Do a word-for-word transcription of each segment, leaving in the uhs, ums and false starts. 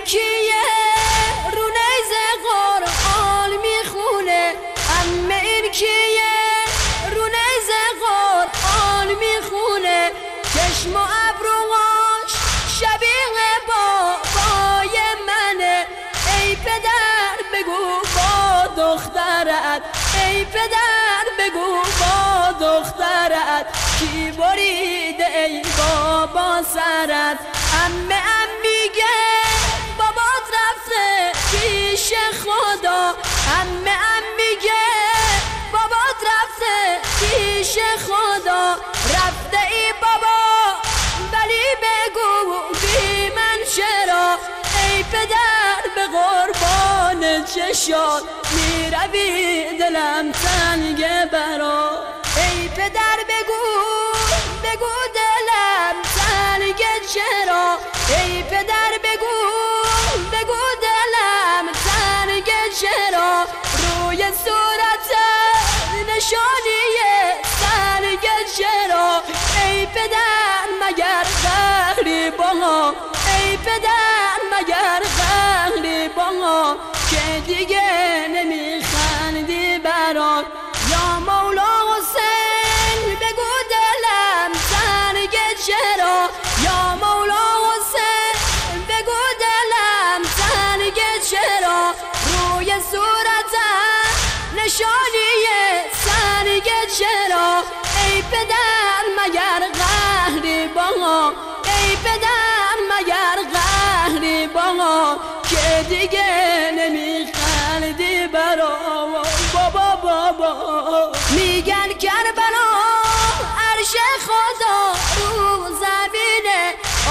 کیه رو نیزه قرآن میخونه امه این کیه رو نیزه قرآن میخونه چشم و ابروهاش شبیه بابای منه ای پدر بگو با دخترت ای پدر بگو با دخترت کی بریده ای بابا سرت امه ام میگه بابات رفته پیش خدا امه ام میگه بابات رفته پیش خدا رفته ای بابا ولی بگو بی من چرا ای پدر به قربان چشات میروی دلم تنگه برا ای پدر بگو بگو دلم تنگه چرا ای پدر بگو بگو دلم تنگه چرا روی صورت نشانیه تنگه چرا ای پدر مگر قهری با ای پدر مگر قهری با که دیگه نمیخندی برام یا مولا حسین بگو دلم تنگه چرا یا مولا حسین بگو دلم تنگه چرا روی صورتم نشانیه تنگه چرا ای پدر مگر قهری با ای پدر مگر قهری با که دیگه نمیخندی برا بابا بابا میگن کربلا عرش خدا رو زمینه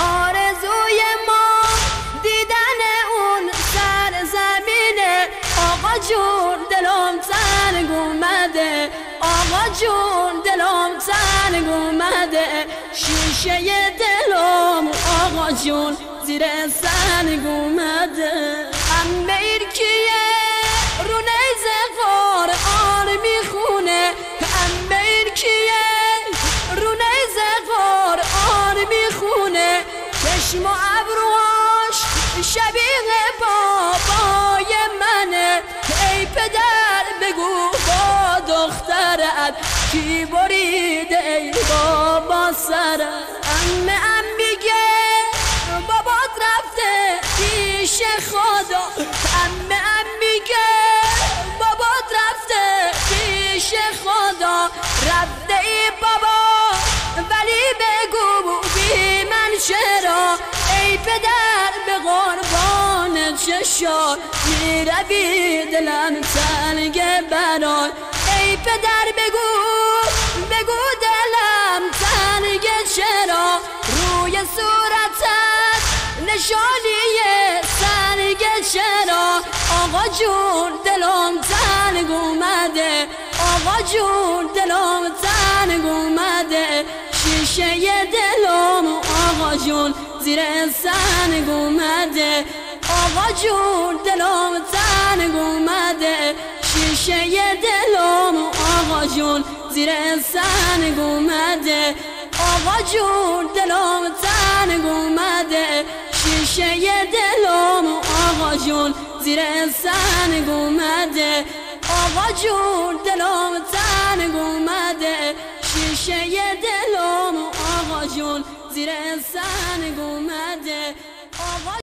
آرزوی ما دیدن اون سر زمینه آقا جون دلم تنگ اومده آقا جون دلم تنگ اومده شیشه دلم آقا جون زیر سنگ اومده امه این کیه رو نیزه قرآن میخونه امه این کیه رو نیزه قرآن میخونه چشم و ابروهاش شبیه بابای منه ای پدر بگو با دخترت کی بریده ای بابا سرت امه ام میگه بابات رفته پیش خدا امه ام میگه بابات رفته پیش خدا رفته ای بابا ولی بگو بی من چرا ای پدر به قربان چشات میروی دلم تنگه برات ای پدر بگو بگو دلم تنگه چرا روی صورتت نشانیه سنگه چرا آقا جون دلم تنگ اومده آقا جون دلم تنگ اومده شیشه دلم آقا جون زیر سنگ اومده آقا جون دلم تنگ اومده شیشه دلم آقا جون زیر سنگ اومده آقا جون دلم تنگ اومده شیشه دلم آقا جون زیر سنگ اومده آقا جون دلم تنگ اومده شیشه دلم آقا جون زیر سنگ اومده آقا